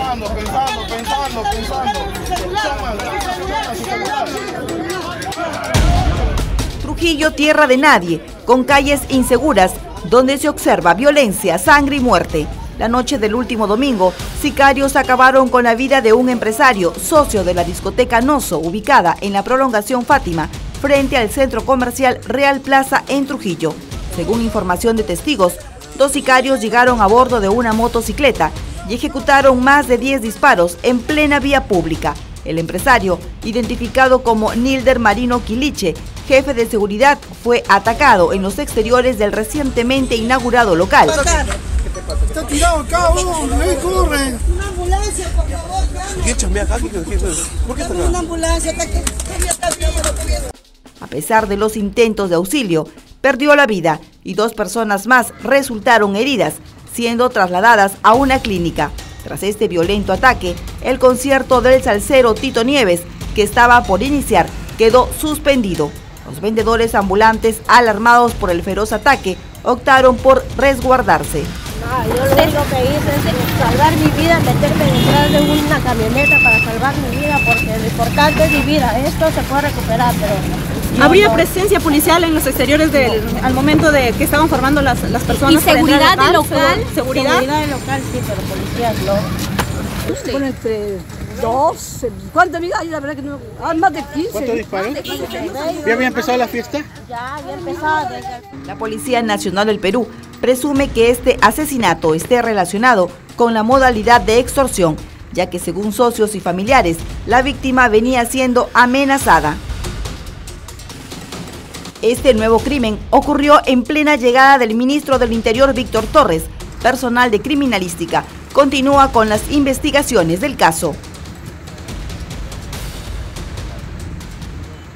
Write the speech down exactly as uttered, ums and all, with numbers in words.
Pensando, pensando, pensando, pensando. Trujillo, tierra de nadie, con calles inseguras, donde se observa violencia, sangre y muerte. La noche del último domingo, sicarios acabaron con la vida de un empresario, socio de la discoteca Noso, ubicada en la prolongación Fátima, frente al centro comercial Real Plaza en Trujillo. Según información de testigos, dos sicarios llegaron a bordo de una motocicleta y ejecutaron más de diez disparos en plena vía pública. El empresario, identificado como Nilder Marino Quiliche, jefe de seguridad, fue atacado en los exteriores del recientemente inaugurado local. Está tirado acá, vos, ahí corre. Una ambulancia, por favor. ¿Qué chambea acá? ¿Qué, qué, qué, ¿Por qué está acá? Una ambulancia, está que está bien. A pesar de los intentos de auxilio, perdió la vida y dos personas más resultaron heridas, siendo trasladadas a una clínica. Tras este violento ataque, el concierto del salsero Tito Nieves, que estaba por iniciar, quedó suspendido. Los vendedores ambulantes, alarmados por el feroz ataque, optaron por resguardarse. No, yo lo único que hice es salvar mi vida, meterme detrás de una camioneta para salvar mi vida, porque lo importante es mi vida. Esto se puede recuperar, pero... No, ¿Habría no. presencia policial en los exteriores del, al momento de que estaban formando las, las personas? ¿Y seguridad del local? ¿Seguridad? Seguridad del local, sí, pero policías no. Bueno, entre dos, ¿cuántas vidas hay? La verdad que no, ah, más de quince. ¿Cuántos disparos? ¿Ya había empezado la fiesta? Ya había empezado. La Policía Nacional del Perú presume que este asesinato esté relacionado con la modalidad de extorsión, ya que según socios y familiares, la víctima venía siendo amenazada. Este nuevo crimen ocurrió en plena llegada del ministro del Interior, Víctor Torres. Personal de criminalística continúa con las investigaciones del caso.